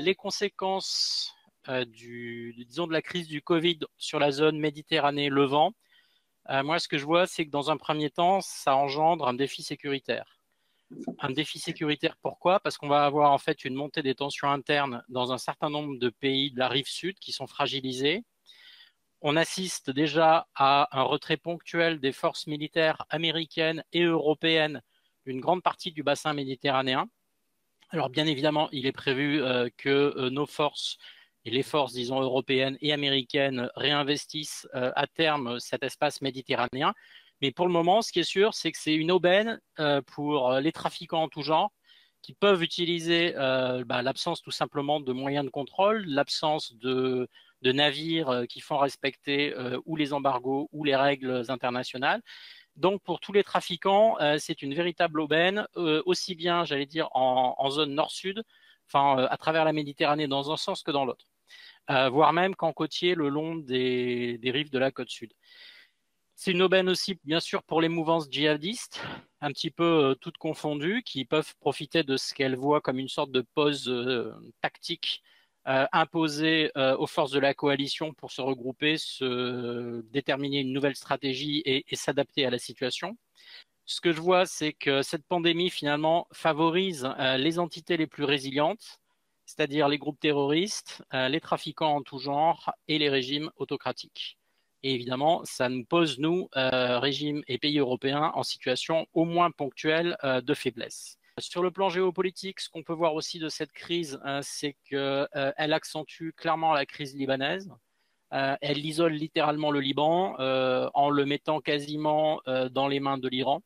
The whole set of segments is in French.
les conséquences disons de la crise du Covid sur la zone Méditerranée-Levant, moi, ce que je vois, c'est que dans un premier temps, ça engendre un défi sécuritaire. Un défi sécuritaire, pourquoi? Parce qu'on va avoir en fait une montée des tensions internes dans un certain nombre de pays de la rive sud qui sont fragilisés. On assiste déjà à un retrait ponctuel des forces militaires américaines et européennes d'une grande partie du bassin méditerranéen. Alors bien évidemment, il est prévu que nos forces et les forces, disons, européennes et américaines réinvestissent à terme cet espace méditerranéen. Mais pour le moment, ce qui est sûr, c'est que c'est une aubaine pour les trafiquants en tout genre qui peuvent utiliser l'absence tout simplement de moyens de contrôle, l'absence de navires qui font respecter ou les embargos ou les règles internationales. Donc, pour tous les trafiquants, c'est une véritable aubaine, aussi bien, j'allais dire, en zone nord-sud, enfin, à travers la Méditerranée, dans un sens que dans l'autre, voire même qu'en côtier le long des rives de la côte sud. C'est une aubaine aussi, bien sûr, pour les mouvances djihadistes, un petit peu toutes confondues, qui peuvent profiter de ce qu'elles voient comme une sorte de pause tactique imposée aux forces de la coalition pour se regrouper, se déterminer une nouvelle stratégie et s'adapter à la situation. Ce que je vois, c'est que cette pandémie, finalement, favorise les entités les plus résilientes, c'est-à-dire les groupes terroristes, les trafiquants en tout genre et les régimes autocratiques. Et évidemment, ça nous pose, nous, régimes et pays européens, en situation au moins ponctuelle de faiblesse. Sur le plan géopolitique, ce qu'on peut voir aussi de cette crise, c'est qu'elle accentue clairement la crise libanaise. Elle isole littéralement le Liban en le mettant quasiment dans les mains de l'Iran.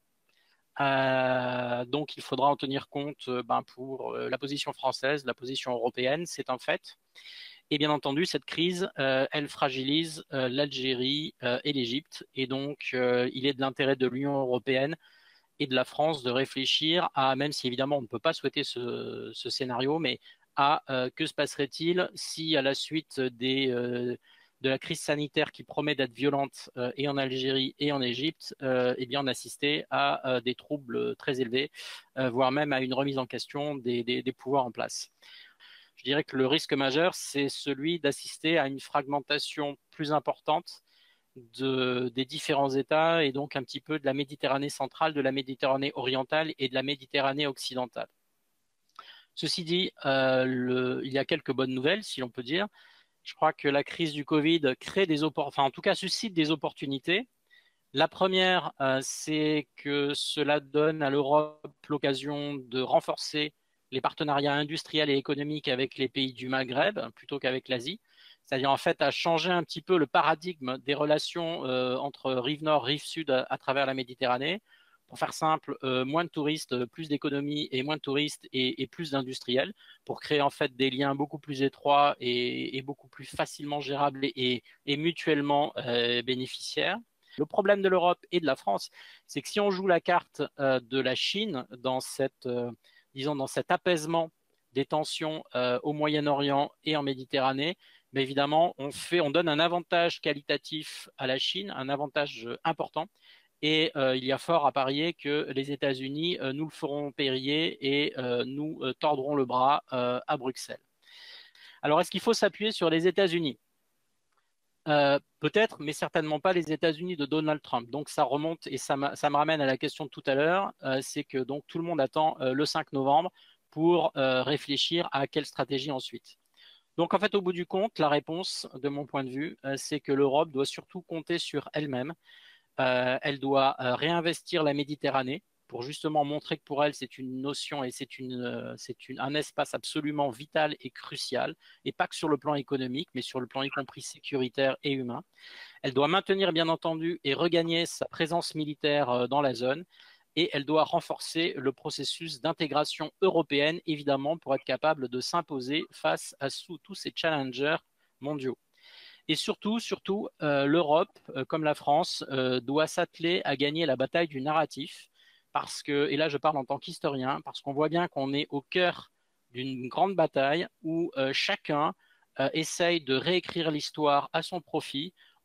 Donc, il faudra en tenir compte pour la position française, la position européenne, c'est un fait. Et bien entendu, cette crise, elle fragilise l'Algérie et l'Égypte. Et donc, il est de l'intérêt de l'Union européenne et de la France de réfléchir à, même si évidemment on ne peut pas souhaiter ce scénario, mais à que se passerait-il si à la suite de la crise sanitaire qui promet d'être violente et en Algérie et en Égypte, eh bien on assistait à des troubles très élevés, voire même à une remise en question des pouvoirs en place. Je dirais que le risque majeur, c'est celui d'assister à une fragmentation plus importante des différents États et donc un petit peu de la Méditerranée centrale, de la Méditerranée orientale et de la Méditerranée occidentale. Ceci dit, il y a quelques bonnes nouvelles, si l'on peut dire. Je crois que la crise du Covid crée enfin en tout cas suscite des opportunités. La première, c'est que cela donne à l'Europe l'occasion de renforcer les partenariats industriels et économiques avec les pays du Maghreb plutôt qu'avec l'Asie. C'est-à-dire en fait à changer un petit peu le paradigme des relations entre rive nord, rive sud à travers la Méditerranée. Pour faire simple, moins de touristes, plus d'économies et moins de touristes et plus d'industriels pour créer en fait des liens beaucoup plus étroits et beaucoup plus facilement gérables et mutuellement bénéficiaires. Le problème de l'Europe et de la France, c'est que si on joue la carte de la Chine disons dans cet apaisement des tensions au Moyen-Orient et en Méditerranée, mais évidemment, on donne un avantage qualitatif à la Chine, un avantage important. Et il y a fort à parier que les États-Unis nous le feront payer et nous tordront le bras à Bruxelles. Alors, est-ce qu'il faut s'appuyer sur les États-Unis? Peut-être, mais certainement pas les États-Unis de Donald Trump. Donc ça remonte et ça me ramène à la question de tout à l'heure, c'est que donc tout le monde attend le 5 novembre pour réfléchir à quelle stratégie ensuite. Donc en fait, au bout du compte, la réponse, de mon point de vue, c'est que l'Europe doit surtout compter sur elle-même. Elle doit réinvestir la Méditerranée pour justement montrer que pour elle, c'est une notion et un espace absolument vital et crucial, et pas que sur le plan économique, mais sur le plan y compris sécuritaire et humain. Elle doit maintenir, bien entendu, et regagner sa présence militaire dans la zone, et elle doit renforcer le processus d'intégration européenne, évidemment, pour être capable de s'imposer face à tous ces challengers mondiaux. Et surtout, l'Europe, comme la France, doit s'atteler à gagner la bataille du narratif, parce que, et là je parle en tant qu'historien, parce qu'on voit bien qu'on est au cœur d'une grande bataille où chacun essaye de réécrire l'histoire à son profit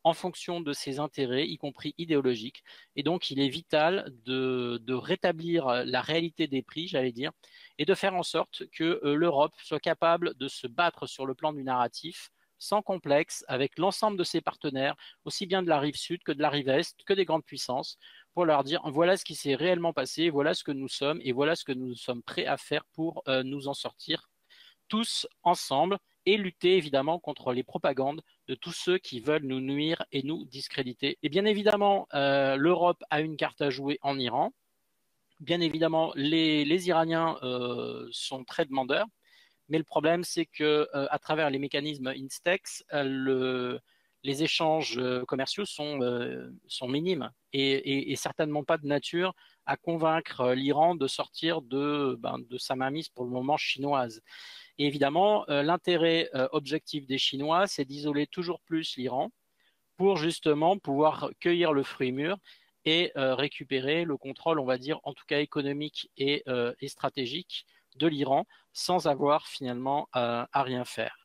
en fonction de ses intérêts, y compris idéologiques. Et donc, il est vital de rétablir la réalité des prix, j'allais dire, et de faire en sorte que l'Europe soit capable de se battre sur le plan du narratif sans complexe avec l'ensemble de ses partenaires, aussi bien de la rive sud que de la rive est, que des grandes puissances, pour leur dire voilà ce qui s'est réellement passé, voilà ce que nous sommes et voilà ce que nous sommes prêts à faire pour nous en sortir tous ensemble et lutter évidemment contre les propagandes de tous ceux qui veulent nous nuire et nous discréditer. Et bien évidemment, l'Europe a une carte à jouer en Iran. Bien évidemment, les Iraniens sont très demandeurs, mais le problème, c'est que à travers les mécanismes Instex, les échanges commerciaux sont minimes et certainement pas de nature à convaincre l'Iran de sortir de sa mainmise pour le moment chinoise. Et évidemment, l'intérêt objectif des Chinois, c'est d'isoler toujours plus l'Iran pour justement pouvoir cueillir le fruit mûr et récupérer le contrôle, on va dire, en tout cas économique et stratégique de l'Iran sans avoir finalement à rien faire.